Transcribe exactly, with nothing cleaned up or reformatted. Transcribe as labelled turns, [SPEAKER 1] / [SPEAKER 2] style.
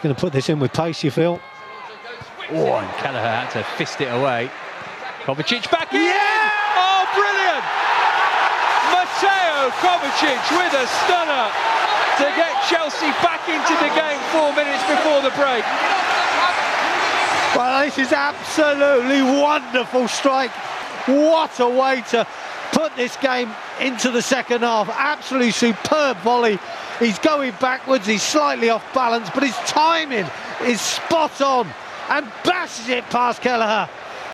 [SPEAKER 1] going to put this in with pace, you feel?
[SPEAKER 2] Oh, and Kelleher had to fist it away. Kovacic back in!
[SPEAKER 1] Yeah!
[SPEAKER 2] Oh, brilliant! Mateo Kovacic with a stunner to get Chelsea back into the game four minutes before the break.
[SPEAKER 1] Well, this is absolutely wonderful strike. What a way to put this game into the second half. Absolutely superb volley. He's going backwards, he's slightly off balance, but his timing is spot on and bashes it past Kelleher.